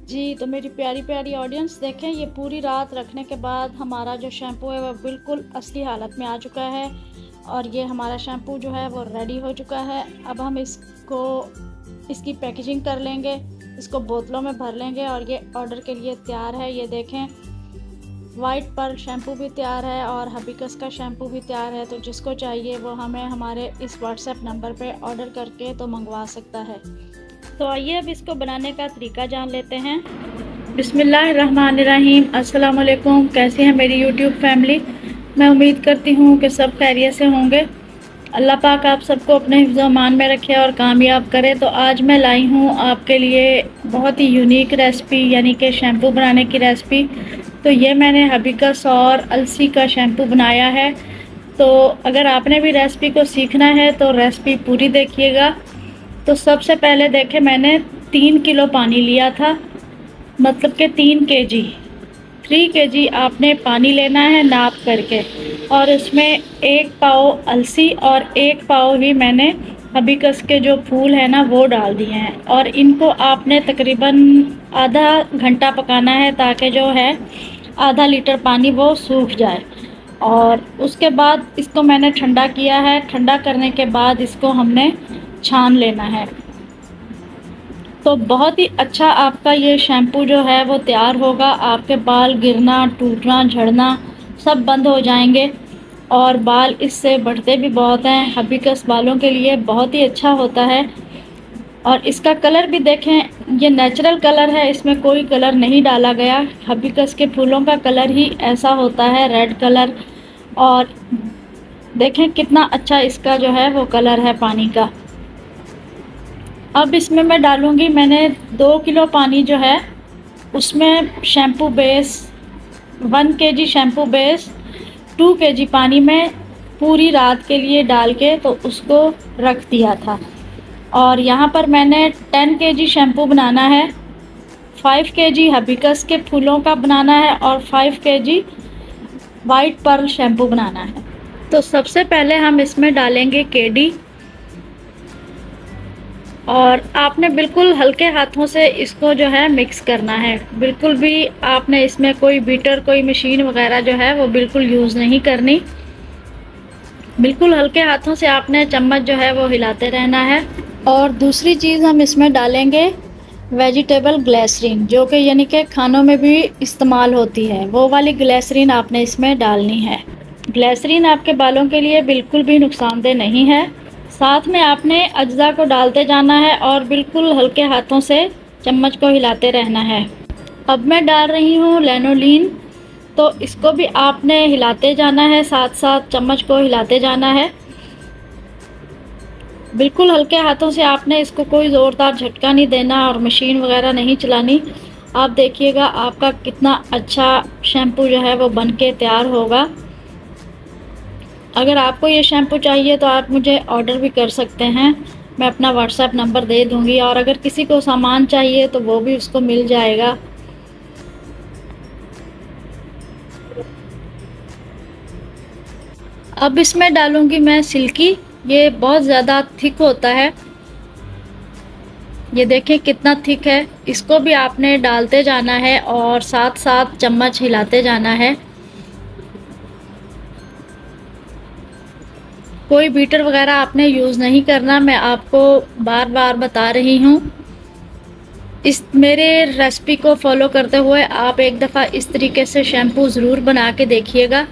जी, तो मेरी प्यारी प्यारी ऑडियंस देखें, ये पूरी रात रखने के बाद हमारा जो शैम्पू है वह बिल्कुल असली हालत में आ चुका है और ये हमारा शैम्पू जो है वो रेडी हो चुका है। अब हम इसकी पैकेजिंग कर लेंगे, इसको बोतलों में भर लेंगे और ये ऑर्डर के लिए तैयार है। ये देखें, वाइट पर्ल शैम्पू भी तैयार है और हबिकस का शैम्पू भी तैयार है। तो जिसको चाहिए वो हमें हमारे इस व्हाट्सएप नंबर पे ऑर्डर करके तो मंगवा सकता है। तो आइए अब इसको बनाने का तरीका जान लेते हैं। बिस्मिल्लाहिर्रहमानिर्रहीम। अस्सलाम वालेकुम। कैसे हैं मेरी यूट्यूब फैमिली? मैं उम्मीद करती हूँ कि सब खैरियत से होंगे। अल्लाह पाक आप सबको अपने हिफ्ज़ अमान में रखे और कामयाब करे। तो आज मैं लाई हूँ आपके लिए बहुत ही यूनिक रेसिपी, यानी कि शैम्पू बनाने की रेसिपी। तो ये मैंने हबिकस और अलसी का शैम्पू बनाया है। तो अगर आपने भी रेसिपी को सीखना है तो रेसिपी पूरी देखिएगा। तो सबसे पहले देखें, मैंने 3 किलो पानी लिया था, मतलब कि 3 kg आपने पानी लेना है नाप करके, और इसमें 1 पाव अलसी और 1 पाव ही मैंने हबिकस के जो फूल है ना वो डाल दिए हैं। और इनको आपने तकरीबन आधा घंटा पकाना है ताकि जो है आधा लीटर पानी वो सूख जाए। और उसके बाद इसको मैंने ठंडा किया है। ठंडा करने के बाद इसको हमने छान लेना है। तो बहुत ही अच्छा आपका ये शैम्पू जो है वो तैयार होगा। आपके बाल गिरना, टूटना, झड़ना सब बंद हो जाएंगे और बाल इससे बढ़ते भी बहुत हैं। हबिकस बालों के लिए बहुत ही अच्छा होता है। और इसका कलर भी देखें, ये नेचुरल कलर है, इसमें कोई कलर नहीं डाला गया। हबिकस के फूलों का कलर ही ऐसा होता है, रेड कलर। और देखें कितना अच्छा इसका जो है वो कलर है पानी का। अब इसमें मैं डालूँगी, मैंने 2 किलो पानी जो है उसमें shampoo base 1 kg shampoo base 2 kg पानी में पूरी रात के लिए डाल के तो उसको रख दिया था। और यहाँ पर मैंने 10 kg शैम्पू बनाना है, 5 kg हबिकस के फूलों का बनाना है और 5 kg वाइट पर्ल शैम्पू बनाना है। तो सबसे पहले हम इसमें डालेंगे केडी और आपने बिल्कुल हल्के हाथों से इसको जो है मिक्स करना है। बिल्कुल भी आपने इसमें कोई बीटर, कोई मशीन वगैरह जो है वो बिल्कुल यूज़ नहीं करनी। बिल्कुल हल्के हाथों से आपने चम्मच जो है वो हिलाते रहना है। और दूसरी चीज़ हम इसमें डालेंगे वेजिटेबल ग्लिसरीन, जो कि यानी कि खानों में भी इस्तेमाल होती है, वो वाली ग्लिसरीन आपने इसमें डालनी है। ग्लिसरीन आपके बालों के लिए बिल्कुल भी नुकसानदेह नहीं है। साथ में आपने अज्जा को डालते जाना है और बिल्कुल हल्के हाथों से चम्मच को हिलाते रहना है। अब मैं डाल रही हूँ लैनोलीन, तो इसको भी आपने हिलाते जाना है, साथ साथ चम्मच को हिलाते जाना है। बिल्कुल हल्के हाथों से आपने इसको कोई ज़ोरदार झटका नहीं देना और मशीन वगैरह नहीं चलानी। आप देखिएगा आपका कितना अच्छा शैम्पू जो है वो बन के तैयार होगा। अगर आपको ये शैम्पू चाहिए तो आप मुझे ऑर्डर भी कर सकते हैं, मैं अपना व्हाट्सएप नंबर दे दूँगी। और अगर किसी को सामान चाहिए तो वो भी उसको मिल जाएगा। अब इसमें डालूँगी मैं सिल्की, ये बहुत ज़्यादा थिक होता है। ये देखें कितना थिक है। इसको भी आपने डालते जाना है और साथ साथ चम्मच हिलाते जाना है। कोई बीटर वगैरह आपने यूज़ नहीं करना, मैं आपको बार बार बता रही हूँ। इस मेरे रेसिपी को फॉलो करते हुए आप एक दफ़ा इस तरीके से शैम्पू ज़रूर बना के देखिएगा।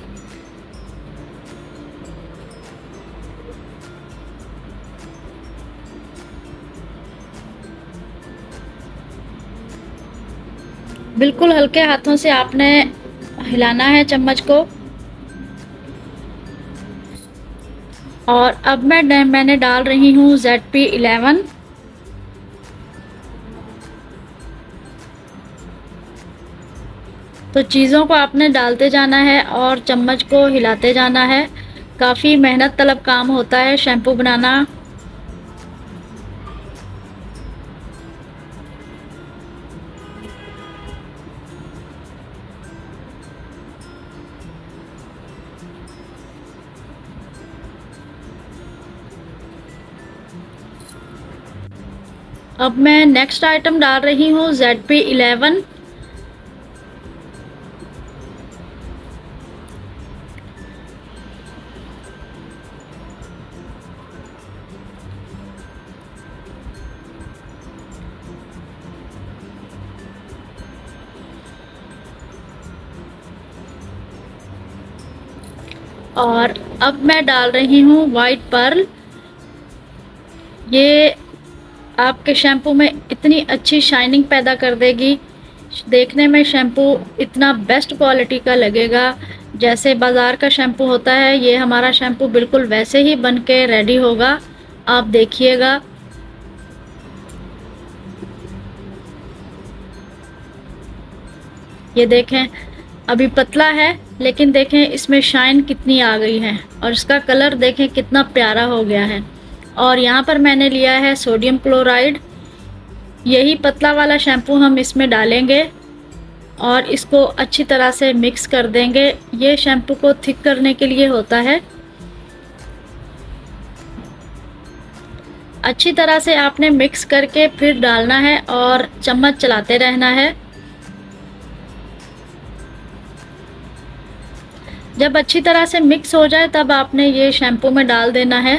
बिल्कुल हल्के हाथों से आपने हिलाना है चम्मच को। और अब मैंने डाल रही हूँ ZP11। तो चीज़ों को आपने डालते जाना है और चम्मच को हिलाते जाना है। काफ़ी मेहनत तलब काम होता है शैम्पू बनाना। अब मैं नेक्स्ट आइटम डाल रही हूँ ZP11। और अब मैं डाल रही हूँ वाइट पर्ल। ये आपके शैम्पू में इतनी अच्छी शाइनिंग पैदा कर देगी, देखने में शैम्पू इतना बेस्ट क्वालिटी का लगेगा जैसे बाज़ार का शैम्पू होता है। ये हमारा शैम्पू बिल्कुल वैसे ही बन के रेडी होगा, आप देखिएगा। ये देखें, अभी पतला है लेकिन देखें इसमें शाइन कितनी आ गई है और इसका कलर देखें कितना प्यारा हो गया है। और यहाँ पर मैंने लिया है सोडियम क्लोराइड। यही पतला वाला शैम्पू हम इसमें डालेंगे और इसको अच्छी तरह से मिक्स कर देंगे। ये शैम्पू को थिक करने के लिए होता है। अच्छी तरह से आपने मिक्स करके फिर डालना है और चम्मच चलाते रहना है। जब अच्छी तरह से मिक्स हो जाए तब आपने ये शैम्पू में डाल देना है।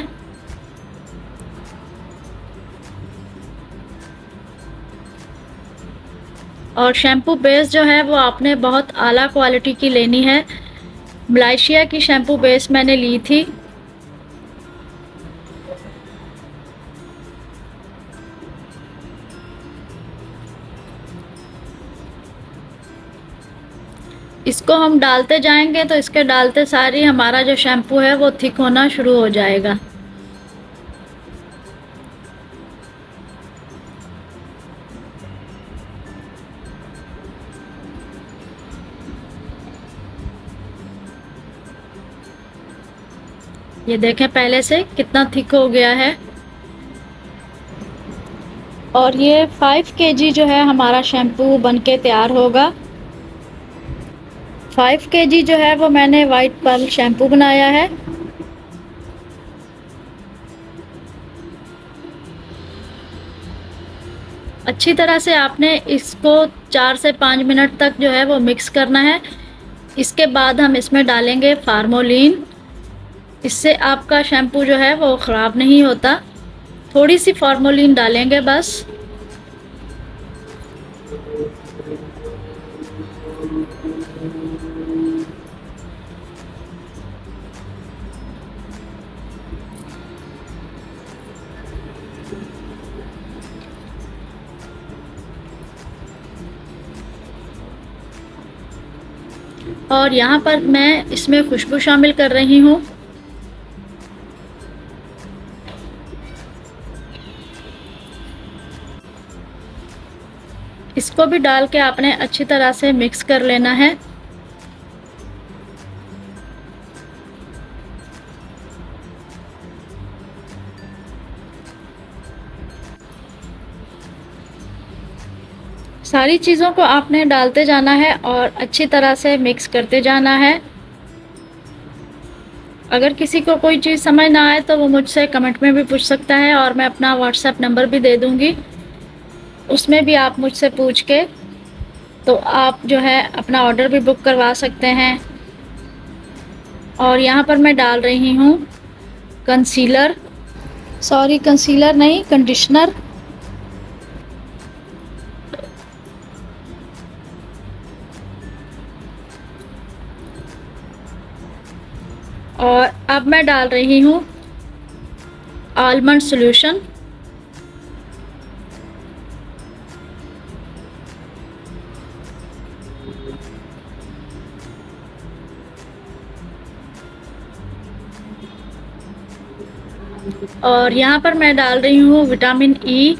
और शैम्पू बेस जो है वो आपने बहुत आला क्वालिटी की लेनी है। मलेशिया की शैम्पू बेस मैंने ली थी। इसको हम डालते जाएंगे तो इसके डालते सारी हमारा जो शैम्पू है वो थिक होना शुरू हो जाएगा। ये देखें पहले से कितना थिक हो गया है। और ये 5 kg जो है हमारा शैम्पू बनके तैयार होगा। 5 kg जो है वो मैंने वाइट पर्ल शैम्पू बनाया है। अच्छी तरह से आपने इसको 4 से 5 मिनट तक जो है वो मिक्स करना है। इसके बाद हम इसमें डालेंगे फार्मोलिन। इससे आपका शैम्पू जो है वो ख़राब नहीं होता। थोड़ी सी फार्मोलिन डालेंगे बस। और यहाँ पर मैं इसमें खुशबू शामिल कर रही हूँ। इसको भी डाल के आपने अच्छी तरह से मिक्स कर लेना है। सारी चीज़ों को आपने डालते जाना है और अच्छी तरह से मिक्स करते जाना है। अगर किसी को कोई चीज़ समझ ना आए तो वो मुझसे कमेंट में भी पूछ सकता है और मैं अपना व्हाट्सएप नंबर भी दे दूँगी, उसमें भी आप मुझसे पूछ के तो आप जो है अपना ऑर्डर भी बुक करवा सकते हैं। और यहाँ पर मैं डाल रही हूँ कंसीलर, सॉरी कंसीलर नहीं, कंडीशनर। और अब मैं डाल रही हूँ आलमंड सॉल्यूशन। और यहाँ पर मैं डाल रही हूँ विटामिन ई,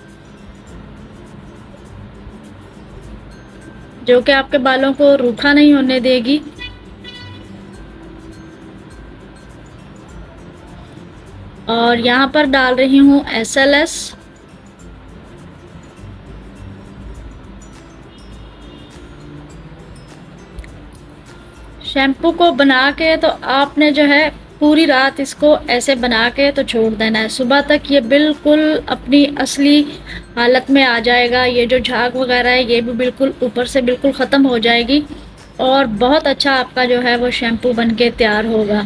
जो कि आपके बालों को रूखा नहीं होने देगी। और यहाँ पर डाल रही हूँ SLS। शैम्पू को बना के तो आपने जो है पूरी रात इसको ऐसे बना के तो छोड़ देना है। सुबह तक ये बिल्कुल अपनी असली हालत में आ जाएगा। ये जो झाग वगैरह है ये भी बिल्कुल ऊपर से बिल्कुल ख़त्म हो जाएगी और बहुत अच्छा आपका जो है वो शैम्पू बन के तैयार होगा।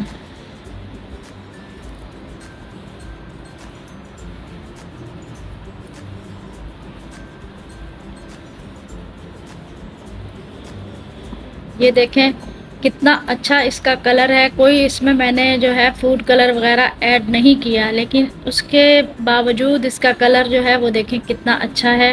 ये देखें कितना अच्छा इसका कलर है। कोई इसमें मैंने जो है फूड कलर वगैरह ऐड नहीं किया, लेकिन उसके बावजूद इसका कलर जो है वो देखें कितना अच्छा है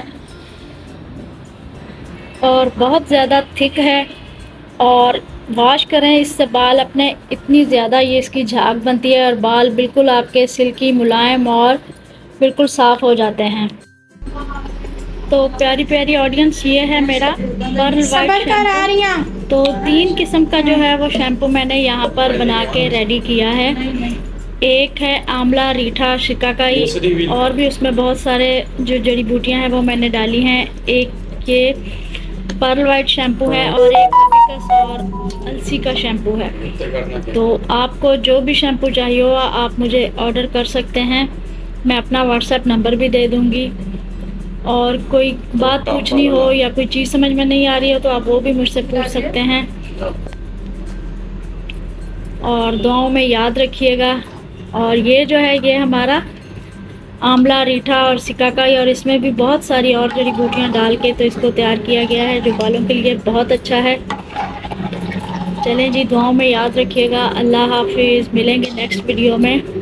और बहुत ज़्यादा थिक है। और वॉश करें इससे बाल अपने, इतनी ज़्यादा ये इसकी झाग बनती है और बाल बिल्कुल आपके सिल्की मुलायम और बिल्कुल साफ़ हो जाते हैं। तो प्यारी प्यारी ऑडियंस, ये है मेरा पर्ल वाइट शैम्पू। तो 3 किस्म का जो है वो शैम्पू मैंने यहाँ पर बना के रेडी किया है। एक है आंवला, रीठा, शिकाकाई और भी उसमें बहुत सारे जो जड़ी बूटियाँ हैं वो मैंने डाली हैं। एक ये पर्ल वाइट शैम्पू है और एक हिबिस्कस और अलसी का शैम्पू है। तो आपको जो भी शैम्पू चाहिए हो आप मुझे ऑर्डर कर सकते हैं। मैं अपना व्हाट्सएप नंबर भी दे दूँगी। और कोई बात पूछनी हो या कोई चीज़ समझ में नहीं आ रही हो तो आप वो भी मुझसे पूछ सकते हैं। और दुआओं में याद रखिएगा। और ये जो है ये हमारा आंवला, रीठा और सिकाकाई, और इसमें भी बहुत सारी और जड़ी बूटियाँ डाल के तो इसको तैयार किया गया है, जो बालों के लिए बहुत अच्छा है। चलें जी, दुआओं में याद रखिएगा। अल्लाह हाफिज़। मिलेंगे नेक्स्ट वीडियो में।